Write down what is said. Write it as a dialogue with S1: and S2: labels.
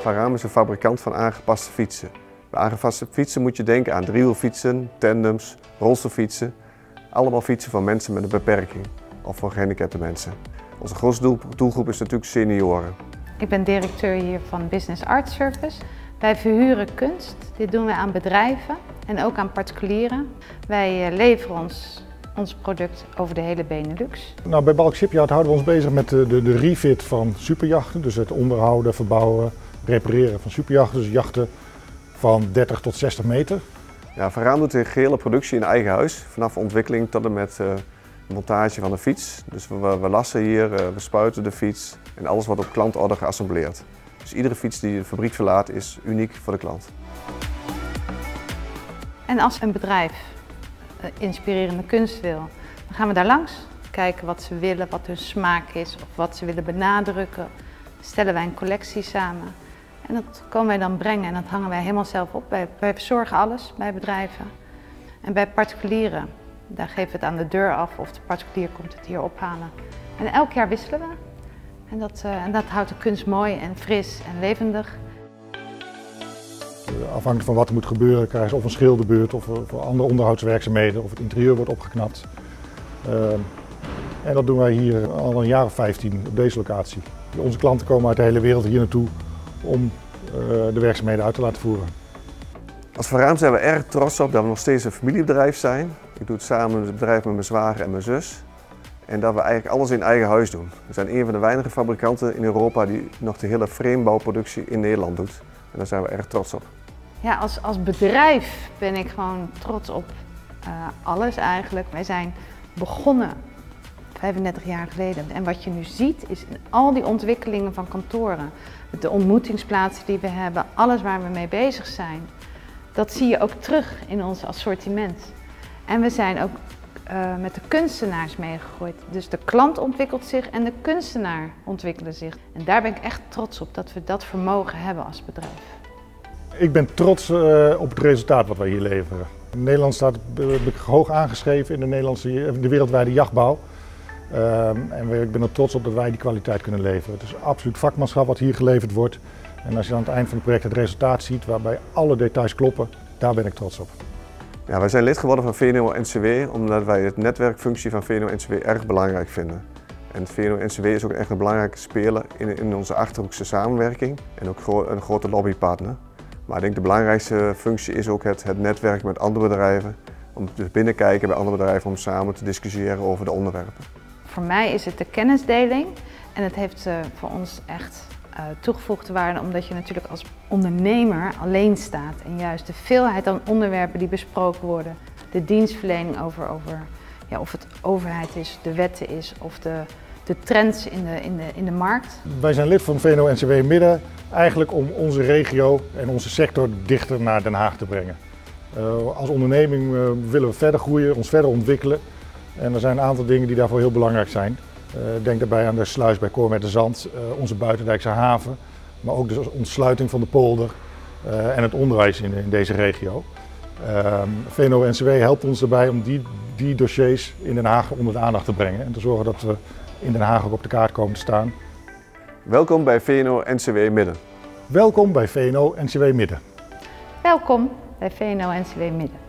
S1: Van Raam is een fabrikant van aangepaste fietsen. Bij aangepaste fietsen moet je denken aan driewielfietsen, tandems, rolstoelfietsen. Allemaal fietsen voor mensen met een beperking of voor gehandicapte mensen. Onze grootste doelgroep is natuurlijk senioren.
S2: Ik ben directeur hier van Business Art Service. Wij verhuren kunst. Dit doen wij aan bedrijven en ook aan particulieren. Wij leveren ons product over de hele Benelux.
S3: Nou, bij Balk Shipyard houden we ons bezig met de refit van superjachten. Dus het onderhouden, verbouwen, repareren van superjachten. Dus jachten van 30 tot 60 meter.
S1: Ja, Van Raam doet de gehele productie in eigen huis. Vanaf ontwikkeling tot en met de montage van de fiets. Dus we lassen hier, we spuiten de fiets en alles wordt op klantorder geassembleerd. Dus iedere fiets die de fabriek verlaat is uniek voor de klant.
S2: En als een bedrijf inspirerende kunst wil, dan gaan we daar langs. Kijken wat ze willen, wat hun smaak is of wat ze willen benadrukken. Stellen wij een collectie samen. En dat komen wij dan brengen en dat hangen wij helemaal zelf op. Wij verzorgen alles bij bedrijven. En bij particulieren, daar geven we het aan de deur af of de particulier komt het hier ophalen. En elk jaar wisselen we. En dat houdt de kunst mooi en fris en levendig.
S3: Afhankelijk van wat er moet gebeuren krijgen ze of een schilderbeurt of andere onderhoudswerkzaamheden of het interieur wordt opgeknapt. En dat doen wij hier al een jaar of 15 op deze locatie. Onze klanten komen uit de hele wereld hier naartoe om de werkzaamheden uit te laten voeren.
S1: Als Van Raam zijn we erg trots op dat we nog steeds een familiebedrijf zijn. Ik doe het samen het bedrijf met mijn zwager en mijn zus. En dat we eigenlijk alles in eigen huis doen. We zijn een van de weinige fabrikanten in Europa die nog de hele framebouwproductie in Nederland doet. En daar zijn we erg trots op.
S2: Ja, als bedrijf ben ik gewoon trots op alles eigenlijk. Wij zijn begonnen 35 jaar geleden. En wat je nu ziet is in al die ontwikkelingen van kantoren, de ontmoetingsplaatsen die we hebben, alles waar we mee bezig zijn, dat zie je ook terug in ons assortiment. En we zijn ook met de kunstenaars meegegroeid. Dus de klant ontwikkelt zich en de kunstenaar ontwikkelen zich. En daar ben ik echt trots op dat we dat vermogen hebben als bedrijf.
S3: Ik ben trots op het resultaat wat wij hier leveren. Nederland staat hoog aangeschreven in de wereldwijde jachtbouw. En ik ben er trots op dat wij die kwaliteit kunnen leveren. Het is absoluut vakmanschap wat hier geleverd wordt. En als je aan het eind van het project het resultaat ziet waarbij alle details kloppen, daar ben ik trots op.
S1: Ja, wij zijn lid geworden van VNO-NCW omdat wij het netwerkfunctie van VNO-NCW erg belangrijk vinden. En VNO-NCW is ook echt een belangrijke speler in onze Achterhoekse samenwerking en ook een grote lobbypartner. Maar ik denk de belangrijkste functie is ook het netwerk met andere bedrijven, om te binnenkijken bij andere bedrijven om samen te discussiëren over de onderwerpen.
S2: Voor mij is het de kennisdeling en het heeft voor ons echt toegevoegde waarde omdat je natuurlijk als ondernemer alleen staat en juist de veelheid aan onderwerpen die besproken worden, de dienstverlening over of het overheid is, de wetten is of de trends in de markt.
S3: Wij zijn lid van VNO-NCW Midden eigenlijk om onze regio en onze sector dichter naar Den Haag te brengen. Als onderneming willen we verder groeien, ons verder ontwikkelen en er zijn een aantal dingen die daarvoor heel belangrijk zijn. Denk daarbij aan de sluis bij Koormetterzand, onze buitendijkse haven, maar ook de ontsluiting van de polder en het onderwijs in deze regio. VNO-NCW helpt ons daarbij om die dossiers in Den Haag onder de aandacht te brengen en te zorgen dat we in Den Haag ook op de kaart komen te staan.
S1: Welkom bij VNO-NCW Midden.
S3: Welkom bij VNO-NCW Midden.
S2: Welkom bij VNO-NCW Midden.